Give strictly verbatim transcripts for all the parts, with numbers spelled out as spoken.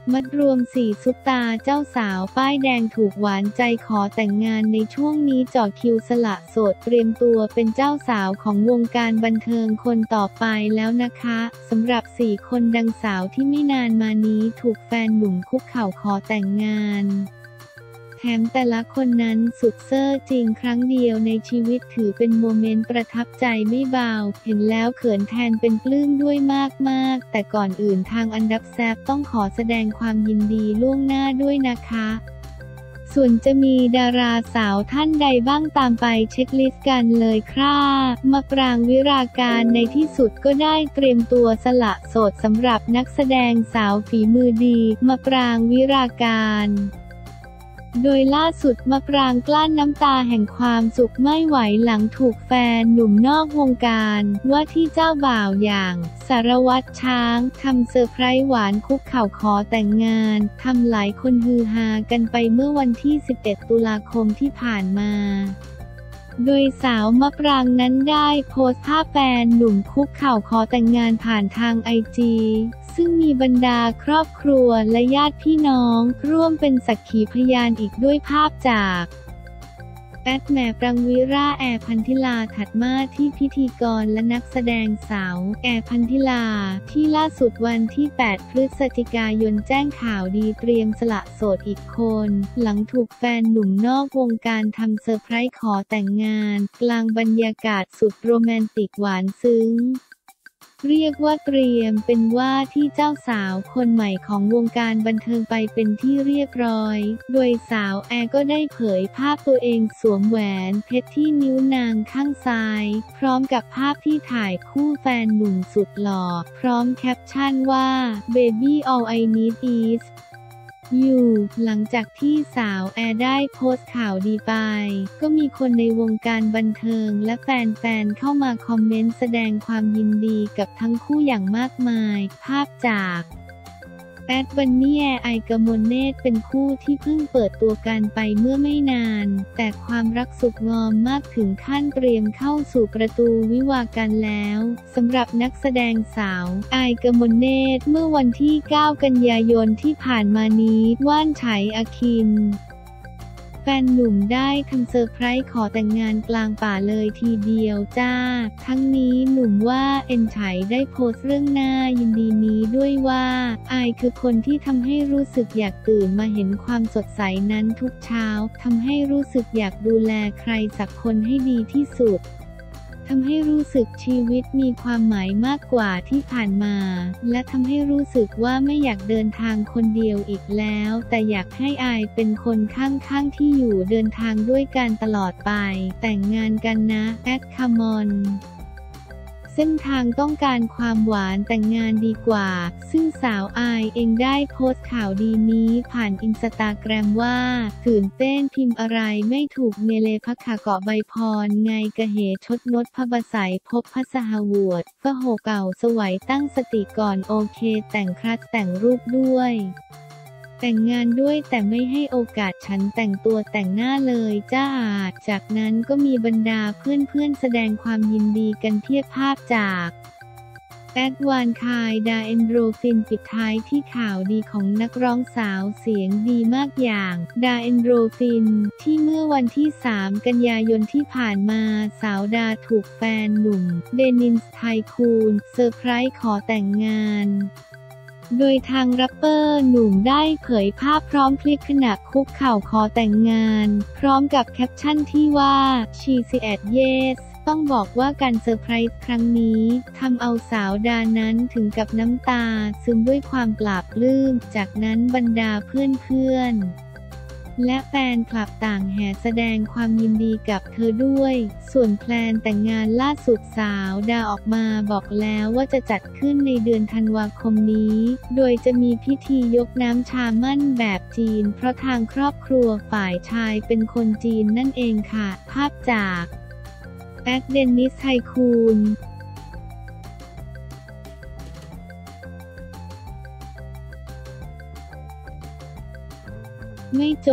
มัดรวมสี่ซุปตาเจ้าสาวป้ายแดงถูกหวานใจขอแต่งงานในช่วงนี้จ่อคิวสละโสดเตรียมตัวเป็นเจ้าสาวของวงการบันเทิงคนต่อไปแล้วนะคะสำหรับสี่คนดังสาวที่ไม่นานมานี้ถูกแฟนหนุ่มคุกเข่าขอแต่งงานแถมแต่ละคนนั้นสุดเซ่อจริงครั้งเดียวในชีวิตถือเป็นโมเมนต์ประทับใจไม่เบาเห็นแล้วเขินแทนเป็นปลื้มด้วยมากๆแต่ก่อนอื่นทางอันดับแซบต้องขอแสดงความยินดีล่วงหน้าด้วยนะคะส่วนจะมีดาราสาวท่านใดบ้างตามไปเช็คลิสต์กันเลยครับมะปรางวิราการในที่สุดก็ได้เตรียมตัวสละโสดสำหรับนักแสดงสาวฝีมือดีมะปรางวิราการโดยล่าสุดมะปรางกลั้นน้ำตาแห่งความสุขไม่ไหวหลังถูกแฟนหนุ่มนอกวงการว่าที่เจ้าบ่าวอย่างสารวัตรช้างทำเซอร์ไพรส์หวานคุกเข่าขอแต่งงานทำหลายคนฮือฮากันไปเมื่อวันที่สิบเอ็ดตุลาคมที่ผ่านมาโดยสาวมะปรางนั้นได้โพสต์ภาพแฟนหนุ่มคุกเข่าขอแต่งงานผ่านทางไอจีซึ่งมีบรรดาครอบครัวและญาติพี่น้องร่วมเป็นสักขีพยานอีกด้วยภาพจากแอดแหม่ปรางวิราแอร์พันธิลาถัดมาที่พิธีกรและนักแสดงสาวแอร์พันธิลาที่ล่าสุดวันที่แปดพฤศจิกายนแจ้งข่าวดีเตรียมสละโสดอีกคนหลังถูกแฟนหนุ่มนอกวงการทำเซอร์ไพรส์ขอแต่งงานกลางบรรยากาศสุดโรแมนติกหวานซึ้งเรียกว่าเตรียมเป็นว่าที่เจ้าสาวคนใหม่ของวงการบันเทิงไปเป็นที่เรียบร้อยโดยสาวแอร์ก็ได้เผยภาพตัวเองสวมแหวนเพชรที่นิ้วนางข้างซ้ายพร้อมกับภาพที่ถ่ายคู่แฟนหนุ่มสุดหล่อพร้อมแคปชั่นว่า Baby all I need isอยู่หลังจากที่สาวแอร์ได้โพสต์ข่าวดีไปก็มีคนในวงการบันเทิงและแฟนๆเข้ามาคอมเมนต์แสดงความยินดีกับทั้งคู่อย่างมากมายภาพจากแอดบันนี่แอร์ไอกมลเนตรเป็นคู่ที่เพิ่งเปิดตัวกันไปเมื่อไม่นานแต่ความรักสุขงอมมากถึงขั้นเตรียมเข้าสู่ประตูวิวาห์กันแล้วสำหรับนักแสดงสาวไอกมลเนตรเมื่อวันที่เก้ากันยายนที่ผ่านมานี้ว่านไฉอคินแฟนหนุ่มได้ทำเซอร์ไพรส์ขอแต่งงานกลางป่าเลยทีเดียวจ้าทั้งนี้หนุ่มว่าเอ็นไฉได้โพสต์เรื่องน่ายินดีนี้ด้วยว่าอายคือคนที่ทำให้รู้สึกอยากตื่นมาเห็นความสดใสนั้นทุกเช้าทำให้รู้สึกอยากดูแลใครสักคนให้ดีที่สุดทำให้รู้สึกชีวิตมีความหมายมากกว่าที่ผ่านมาและทำให้รู้สึกว่าไม่อยากเดินทางคนเดียวอีกแล้วแต่อยากให้อายเป็นคนข้างๆที่อยู่เดินทางด้วยกันตลอดไปแต่งงานกันนะแอดคามอนเส้นทางต้องการความหวานแต่งงานดีกว่าซึ่งสาวอายเองได้โพสต์ข่าวดีนี้ผ่านอินสตาแกรมว่าตื่นเต้นพิมพ์อะไรไม่ถูกเมเลพักขาเกาะใบพรไงกะเหชดนดพบสัยพบพัสหวดฟะโหเก่าสวัยตั้งสติก่อนโอเคแต่งครัดแต่งรูปด้วยแต่งงานด้วยแต่ไม่ให้โอกาสฉันแต่งตัวแต่งหน้าเลยจ้าอาจจากนั้นก็มีบรรดาเพื่อนๆแสดงความยินดีกันเพียบภาพจากแอดวานคายดาเอนโดรฟินปิดท้ายที่ข่าวดีของนักร้องสาวเสียงดีมากอย่างดาเอนโดรฟินที่เมื่อวันที่สามกันยายนที่ผ่านมาสาวดาถูกแฟนหนุ่มเดนิสไทคูนเซอร์ไพรส์ขอแต่งงานโดยทางแรปเปอร์หนุ่มได้เผยภาพพร้อมคลิปขณะคุกเข่าขอแต่งงานพร้อมกับแคปชั่นที่ว่า She said yes ต้องบอกว่าการเซอร์ไพรส์ครั้งนี้ทำเอาสาวดานั้นถึงกับน้ำตาซึมด้วยความปลาบปลื้มจากนั้นบรรดาเพื่อนๆและแฟนคลับต่างแห่แสดงความยินดีกับเธอด้วยส่วนแพลนแต่งงานล่าสุดสาวดาออกมาบอกแล้วว่าจะจัดขึ้นในเดือนธันวาคมนี้โดยจะมีพิธียกน้ำชามั่นแบบจีนเพราะทางครอบครัวฝ่ายชายเป็นคนจีนนั่นเองค่ะภาพจากแอดเดนิสไทคูนไม่จบ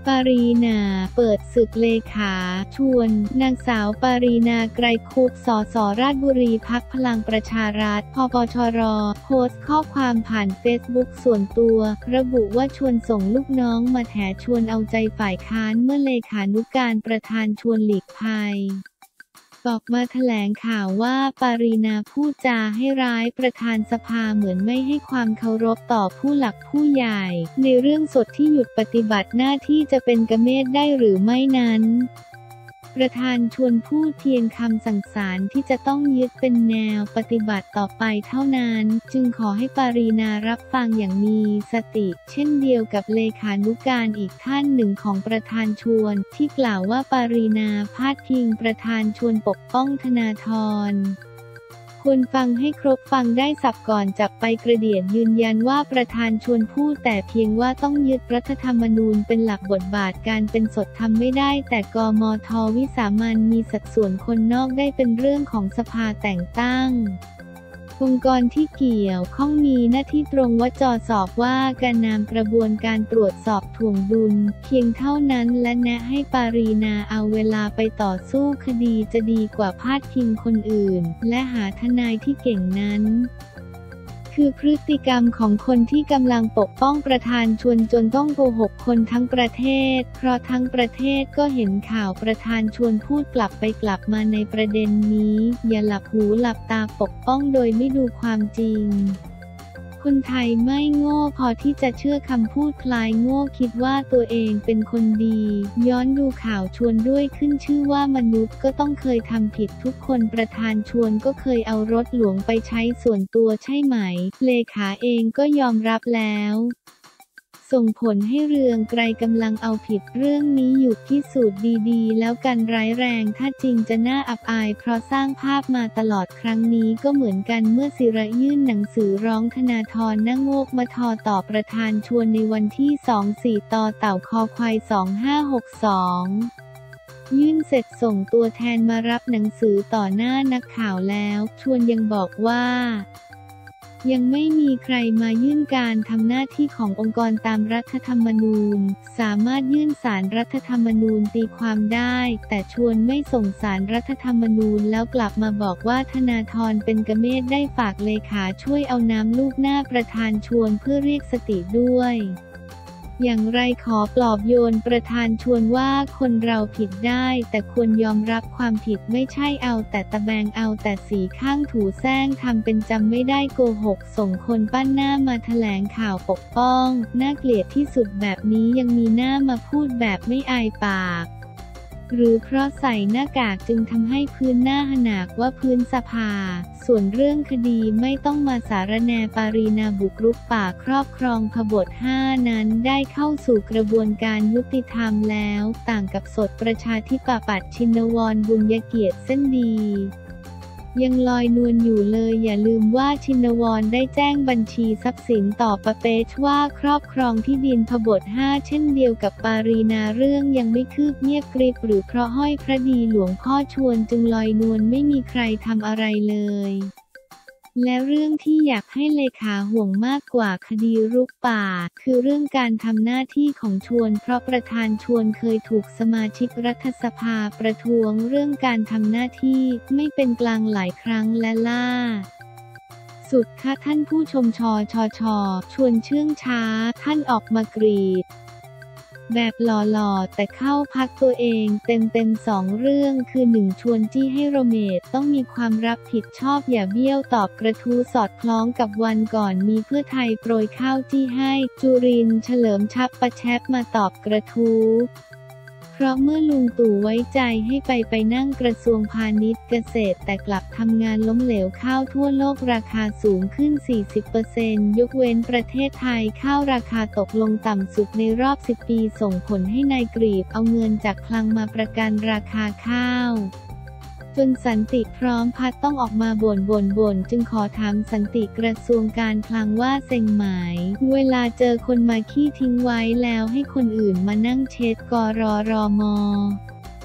ปารีณาเปิดศึกเลขาชวนนางสาวปารีณาไกรคุปสสราชบุรีพรรคพลังประชารัฐพปชรโพสต์ข้อความผ่านเฟซบุ๊กส่วนตัวระบุว่าชวนส่งลูกน้องมาแถชวนเอาใจฝ่ายค้านเมื่อเลขานุการประธานชวนหลีกภัยออกมาแถลงข่าวว่าปารีณาพูดจาให้ร้ายประธานสภาเหมือนไม่ให้ความเคารพต่อผู้หลักผู้ใหญ่ในเรื่องสดที่หยุดปฏิบัติหน้าที่จะเป็นกเมธได้หรือไม่นั้นประธานชวนพูดเพียงคำสั่งศาลที่จะต้องยึดเป็นแนวปฏิบัติต่อไปเท่านั้นจึงขอให้ปารีณารับฟังอย่างมีสติเช่นเดียวกับเลขานุการอีกท่านหนึ่งของประธานชวนที่กล่าวว่าปารีณาพาดพิงประธานชวนปกป้องธนาธรควรฟังให้ครบฟังได้สับก่อนจับไปกระเดียดยืนยันว่าประธานชวนพูดแต่เพียงว่าต้องยึดรัฐธรรมนูญเป็นหลักบทบาทการเป็นสดทำไม่ได้แต่กมทวิสามัญมีสัดส่วนคนนอกได้เป็นเรื่องของสภาแต่งตั้งองค์กรที่เกี่ยวข้องมีหน้าที่ตรงว่าจอสอบว่าการนำกระบวนการตรวจสอบถ่วงดุลเพียงเท่านั้นและแนะให้ปารีณาเอาเวลาไปต่อสู้คดีจะดีกว่าพาดพิงคนอื่นและหาทนายที่เก่งนั้นคือพฤติกรรมของคนที่กำลังปกป้องประธานชวนจนต้องโกหกคนทั้งประเทศเพราะทั้งประเทศก็เห็นข่าวประธานชวนพูดกลับไปกลับมาในประเด็นนี้อย่าหลับหูหลับตาปกป้องโดยไม่ดูความจริงคนไทยไม่โง่พอที่จะเชื่อคำพูดคลายโง่คิดว่าตัวเองเป็นคนดีย้อนดูข่าวชวนด้วยขึ้นชื่อว่ามนุษย์ก็ต้องเคยทำผิดทุกคนประธานชวนก็เคยเอารถหลวงไปใช้ส่วนตัวใช่ไหมเลขาเองก็ยอมรับแล้วส่งผลให้เรืองไกรกำลังเอาผิดเรื่องนี้อยู่พิสูจน์ดีๆแล้วกันร้ายแรงถ้าจริงจะน่าอับอายเพราะสร้างภาพมาตลอดครั้งนี้ก็เหมือนกันเมื่อศิระยื่นหนังสือร้องธนาธรหน้าโงกมาทอต่อประธานชวนในวันที่สองสี่ต่อเต่าคอควายสองห้าหกสองยื่นเสร็จส่งตัวแทนมารับหนังสือต่อหน้านักข่าวแล้วชวนยังบอกว่ายังไม่มีใครมายื่นการทำหน้าที่ขององค์กรตามรัฐธรรมนูญสามารถยื่นศาลรัฐธรรมนูญตีความได้แต่ชวนไม่ส่งศาลรัฐธรรมนูญแล้วกลับมาบอกว่าธนาธรเป็นกเมธได้ฝากเลขาช่วยเอาน้ำลูกหน้าประธานชวนเพื่อเรียกสติด้วยอย่างไรขอปลอบโยนประธานชวนว่าคนเราผิดได้แต่ควรยอมรับความผิดไม่ใช่เอาแต่ตะแบงเอาแต่สีข้างถูแซงทำเป็นจำไม่ได้โกหกส่งคนปั้นหน้ามาแถลงข่าวปกป้องน่าเกลียดที่สุดแบบนี้ยังมีหน้ามาพูดแบบไม่อายปากหรือเพราะใส่หน้ากากจึงทำให้พื้นหน้าหนากว่าพื้นสภาส่วนเรื่องคดีไม่ต้องมาสารแนปารีณาบุกรุกป่าครอบครองพบทห้านั้นได้เข้าสู่กระบวนการยุติธรรมแล้วต่างกับสดประชาธิปัตย์ชินวรบุญยเกียรติเส้นดียังลอยนวลอยู่เลยอย่าลืมว่าชินวรได้แจ้งบัญชีทรัพย์สินต่อปะเปชว่าครอบครองที่ดินพบทห้าเช่นเดียวกับปารีณาเรื่องยังไม่คืบเงียบกริบหรือเพราะห้อยพระดีหลวงพ่อชวนจึงลอยนวลไม่มีใครทำอะไรเลยและเรื่องที่อยากให้เลขาห่วงมากกว่าคดีรุกป่าคือเรื่องการทำหน้าที่ของชวนเพราะประธานชวนเคยถูกสมาชิกรัฐสภาประท้วงเรื่องการทำหน้าที่ไม่เป็นกลางหลายครั้งและล่าสุดค่ะท่านผู้ชมชชชชวนเชื่องช้าท่านออกมากรีดแบบหล่อๆแต่เข้าพักตัวเองเต็มๆสองเรื่องคือหนึ่งชวนจี้ให้โรเมทต้องมีความรับผิดชอบอย่าเบี้ยวตอบกระทู้สอดคล้องกับวันก่อนมีเพื่อไทยโปรยข้าวจี้ให้จุรินทร์เฉลิมชัพประแชปมาตอบกระทู้เพราะเมื่อลุงตู่ไว้ใจให้ไปไปนั่งกระทรวงพาณิชย์เกษตรแต่กลับทำงานล้มเหลวข้าวทั่วโลกราคาสูงขึ้น สี่สิบเปอร์เซ็นต์ ยกเว้นประเทศไทยข้าวราคาตกลงต่ำสุดในรอบสิบปีส่งผลให้นายกรีบเอาเงินจากคลังมาประกันราคาข้าวจนสันติพร้อมพัฒน์ต้องออกมาบ่นบ่นบ่นจึงขอถามสันติกระทรวงการคลังว่าเซ็งไหมเวลาเจอคนมาขี้ทิ้งไว้แล้วให้คนอื่นมานั่งเช็ดกรรม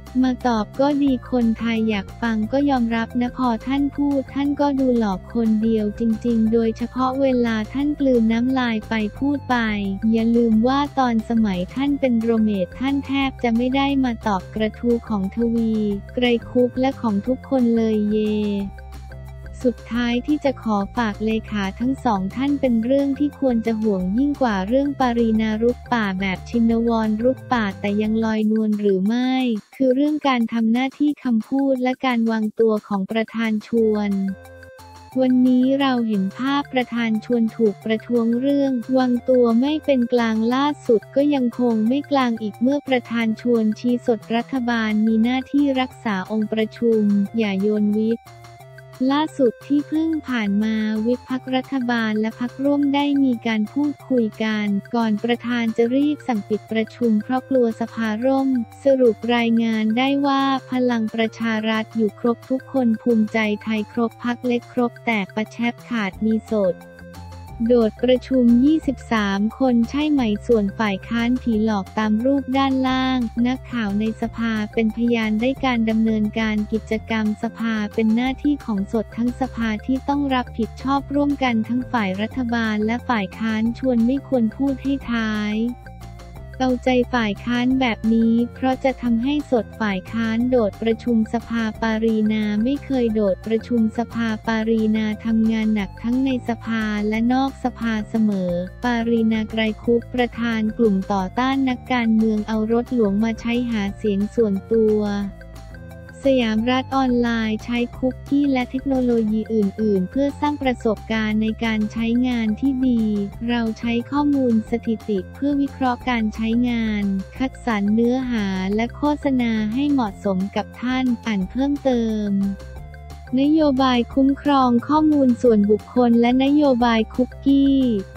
มาตอบก็ดีคนไทยอยากฟังก็ยอมรับนะพอท่านพูดท่านก็ดูหลอกคนเดียวจริงๆโดยเฉพาะเวลาท่านกลืนน้ำลายไปพูดไปอย่าลืมว่าตอนสมัยท่านเป็นโรเมทท่านแทบจะไม่ได้มาตอบกระทู้ของทวีไกรคุปและของทุกคนเลยเยสุดท้ายที่จะขอฝากเลขาทั้งสองท่านเป็นเรื่องที่ควรจะห่วงยิ่งกว่าเรื่องปารีนารุกป่าแบบชินวรรุกป่าแต่ยังลอยนวลหรือไม่คือเรื่องการทำหน้าที่คำพูดและการวางตัวของประธานชวนวันนี้เราเห็นภาพประธานชวนถูกประท้วงเรื่องวางตัวไม่เป็นกลางล่าสุดก็ยังคงไม่กลางอีกเมื่อประธานชวนชี้สดรัฐบาลมีหน้าที่รักษาองค์ประชุมอย่าโยนวิปล่าสุดที่เพิ่งผ่านมาวิปพรรครัฐบาลและพรรคร่วมได้มีการพูดคุยกันก่อนประธานจะรีบสั่งปิดประชุมเพราะกลัวสภาร่มสรุปรายงานได้ว่าพลังประชารัฐอยู่ครบทุกคนภูมิใจไทยครบพรรคเล็กครบแต่ประแชบขาดมีสดโดดประชุมยี่สิบสามคนใช่ไหมส่วนฝ่ายค้านผีหลอกตามรูปด้านล่างนักข่าวในสภาเป็นพยานได้การดำเนินการกิจกรรมสภาเป็นหน้าที่ของสดทั้งสภาที่ต้องรับผิดชอบร่วมกันทั้งฝ่ายรัฐบาลและฝ่ายค้านชวนไม่ควรพูดให้ท้ายเอาใจฝ่ายค้านแบบนี้เพราะจะทำให้สดฝ่ายค้านโดดประชุมสภาปารีนาไม่เคยโดดประชุมสภาปารีนาทำงานหนักทั้งในสภาและนอกสภาเสมอปารีนาไกรคุปประธานกลุ่มต่อต้านนักการเมืองเอารถหลวงมาใช้หาเสียงส่วนตัวสยามรัฐออนไลน์ใช้คุกกี้และเทคโนโลยีอื่นๆเพื่อสร้างประสบการณ์ในการใช้งานที่ดีเราใช้ข้อมูลสถิติเพื่อวิเคราะห์การใช้งานคัดสรรเนื้อหาและโฆษณาให้เหมาะสมกับท่านอ่านเพิ่มเติมนโยบายคุ้มครองข้อมูลส่วนบุคคลและนโยบายคุกกี้